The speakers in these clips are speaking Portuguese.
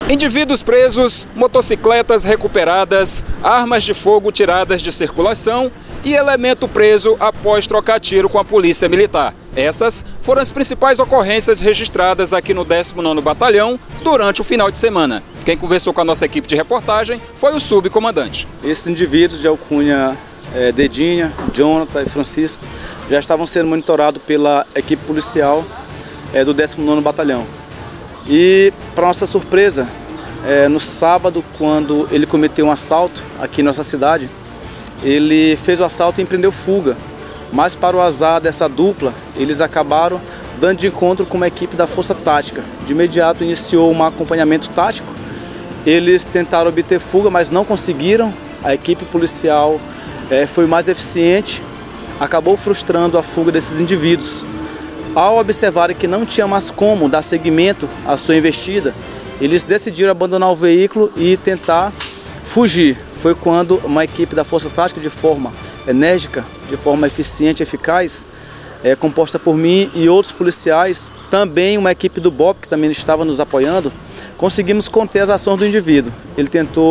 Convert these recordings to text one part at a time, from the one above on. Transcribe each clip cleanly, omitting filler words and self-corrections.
Indivíduos presos, motocicletas recuperadas, armas de fogo tiradas de circulação e elemento preso após trocar tiro com a Polícia Militar. Essas foram as principais ocorrências registradas aqui no 19º Batalhão durante o final de semana. Quem conversou com a nossa equipe de reportagem foi o subcomandante. Esses indivíduos de alcunha Dedinha, Jonathan e Francisco já estavam sendo monitorados pela equipe policial do 19º Batalhão. E, para nossa surpresa, no sábado, quando ele cometeu um assalto aqui em nossa cidade, ele fez o assalto e empreendeu fuga. Mas, para o azar dessa dupla, eles acabaram dando de encontro com uma equipe da Força Tática. De imediato iniciou um acompanhamento tático. Eles tentaram obter fuga, mas não conseguiram. A equipe policial foi mais eficiente, acabou frustrando a fuga desses indivíduos. Ao observarem que não tinha mais como dar seguimento à sua investida, eles decidiram abandonar o veículo e tentar fugir. Foi quando uma equipe da Força Tática, de forma enérgica, de forma eficiente e eficaz, composta por mim e outros policiais, também uma equipe do BOP, que também estava nos apoiando, conseguimos conter as ações do indivíduo. Ele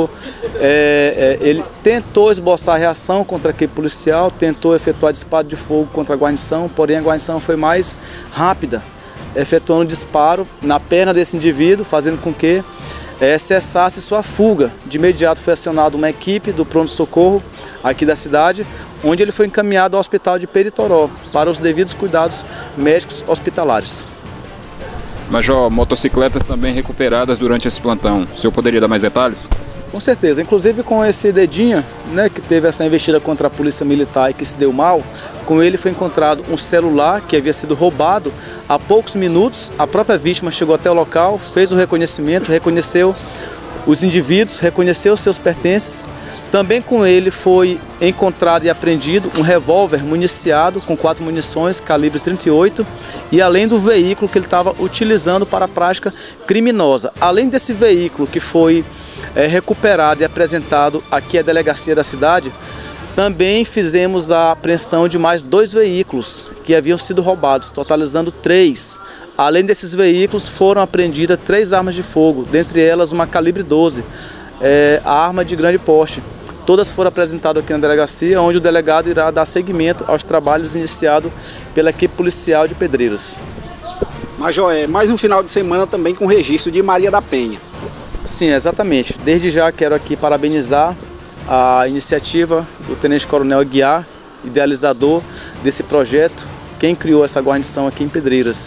tentou esboçar a reação contra a equipe policial, tentou efetuar disparo de fogo contra a guarnição, porém a guarnição foi mais rápida, efetuando disparo na perna desse indivíduo, fazendo com que cessasse sua fuga. De imediato foi acionada uma equipe do pronto-socorro aqui da cidade, onde ele foi encaminhado ao hospital de Peritoró para os devidos cuidados médicos hospitalares. Major, motocicletas também recuperadas durante esse plantão. O senhor poderia dar mais detalhes? Com certeza, inclusive com esse Dedinha, que teve essa investida contra a Polícia Militar e que se deu mal, com ele foi encontrado um celular que havia sido roubado há poucos minutos. A própria vítima chegou até o local, fez o reconhecimento, reconheceu os indivíduos, reconheceu seus pertences. Também com ele foi encontrado e apreendido um revólver municiado com 4 munições calibre 38 e além do veículo que ele estava utilizando para a prática criminosa. Além desse veículo que foi recuperado e apresentado aqui à delegacia da cidade, também fizemos a apreensão de mais 2 veículos que haviam sido roubados, totalizando 3. Além desses veículos foram apreendidas 3 armas de fogo, dentre elas uma calibre 12, a arma de grande porte. Todas foram apresentadas aqui na delegacia, onde o delegado irá dar seguimento aos trabalhos iniciados pela equipe policial de Pedreiras. Major, mais um final de semana também com registro de Maria da Penha. Sim, exatamente. Desde já quero aqui parabenizar a iniciativa do Tenente Coronel Aguiar, idealizador desse projeto, quem criou essa guarnição aqui em Pedreiras.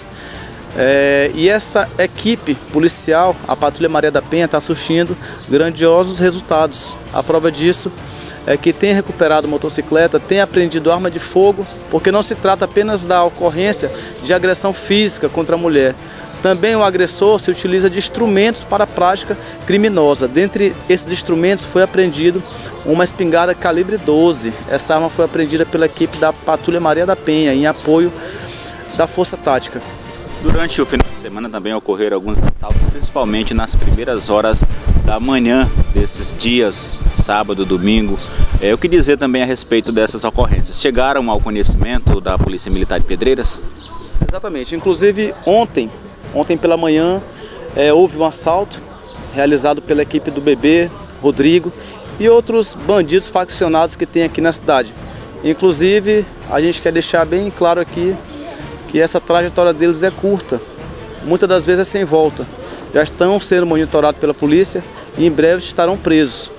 E essa equipe policial, a Patrulha Maria da Penha, está surtindo grandiosos resultados. A prova disso é que tem recuperado motocicleta, tem apreendido arma de fogo, porque não se trata apenas da ocorrência de agressão física contra a mulher. Também o agressor se utiliza de instrumentos para a prática criminosa. Dentre esses instrumentos foi apreendido uma espingarda calibre 12. Essa arma foi apreendida pela equipe da Patrulha Maria da Penha, em apoio da Força Tática. Durante o final de semana também ocorreram alguns assaltos, principalmente nas primeiras horas da manhã desses dias, sábado, domingo. O que dizer também a respeito dessas ocorrências? Chegaram ao conhecimento da Polícia Militar de Pedreiras? Exatamente. Inclusive ontem pela manhã, houve um assalto realizado pela equipe do Bebê, Rodrigo e outros bandidos faccionados que tem aqui na cidade. Inclusive, a gente quer deixar bem claro aqui que essa trajetória deles é curta, muitas das vezes é sem volta. Já estão sendo monitorados pela polícia e em breve estarão presos.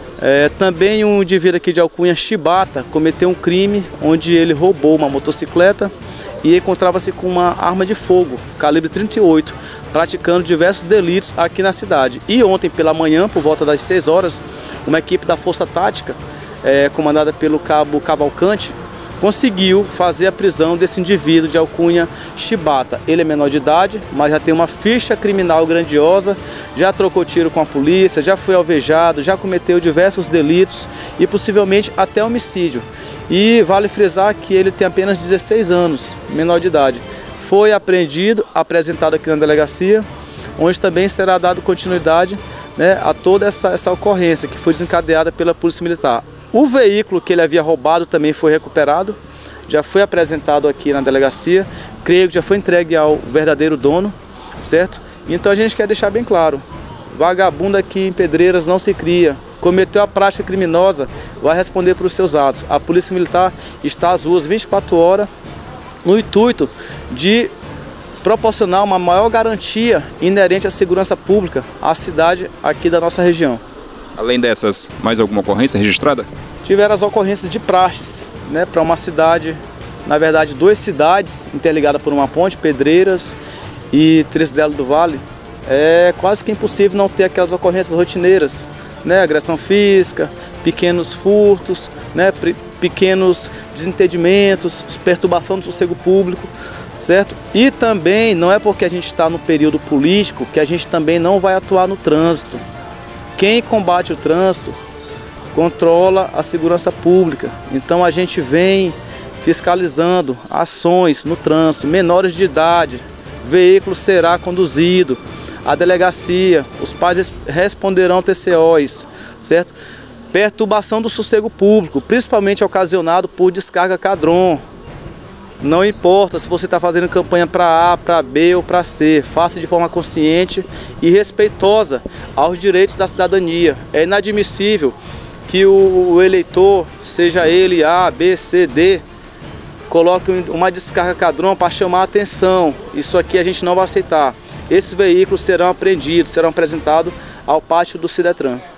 Também um indivíduo aqui de alcunha Chibata cometeu um crime onde ele roubou uma motocicleta e encontrava-se com uma arma de fogo, calibre 38, praticando diversos delitos aqui na cidade. E ontem pela manhã, por volta das 6 horas, uma equipe da Força Tática, comandada pelo cabo Cavalcante, conseguiu fazer a prisão desse indivíduo de alcunha Chibata. Ele é menor de idade, mas já tem uma ficha criminal grandiosa, já trocou tiro com a polícia, já foi alvejado, já cometeu diversos delitos e possivelmente até homicídio. E vale frisar que ele tem apenas 16 anos, menor de idade. Foi apreendido, apresentado aqui na delegacia, onde também será dado continuidade a toda essa ocorrência que foi desencadeada pela Polícia Militar. O veículo que ele havia roubado também foi recuperado, já foi apresentado aqui na delegacia, creio que já foi entregue ao verdadeiro dono, certo? Então a gente quer deixar bem claro, Vagabundo aqui em Pedreiras não se cria. Cometeu a prática criminosa, vai responder por seus atos. A Polícia Militar está às ruas 24 horas no intuito de proporcionar uma maior garantia inerente à segurança pública à cidade aqui da nossa região. Além dessas, mais alguma ocorrência registrada? Tiveram as ocorrências de praxes, né, para uma cidade, na verdade 2 cidades interligadas por uma ponte, Pedreiras e Trisdelo do Vale. É quase que impossível não ter aquelas ocorrências rotineiras, né, agressão física, pequenos furtos, né, pequenos desentendimentos, perturbação do sossego público, certo? E também não é porque a gente está no período político que a gente também não vai atuar no trânsito. Quem combate o trânsito controla a segurança pública. Então a gente vem fiscalizando ações no trânsito, menores de idade, veículo será conduzido à delegacia, os pais responderão TCOs, certo? Perturbação do sossego público, principalmente ocasionado por descarga Cadron. Não importa se você está fazendo campanha para A, para B ou para C, faça de forma consciente e respeitosa aos direitos da cidadania. É inadmissível que o eleitor, seja ele A, B, C, D, coloque uma descarga Cadron para chamar a atenção. Isso aqui a gente não vai aceitar. Esses veículos serão apreendidos, serão apresentados ao pátio do Cidetran.